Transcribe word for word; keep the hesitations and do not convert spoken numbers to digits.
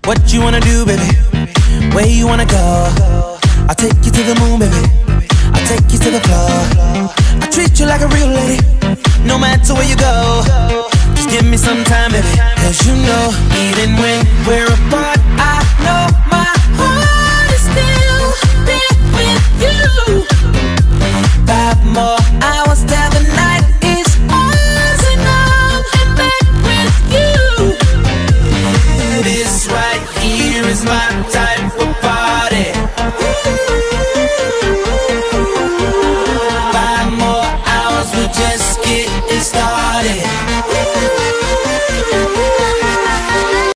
What you wanna do, baby? Where you wanna go? I'll take you to the moon, baby. I'll take you to the floor. I treat you like a real lady, no matter where you go. Just give me some time, baby. Cause you know, even when we're apart,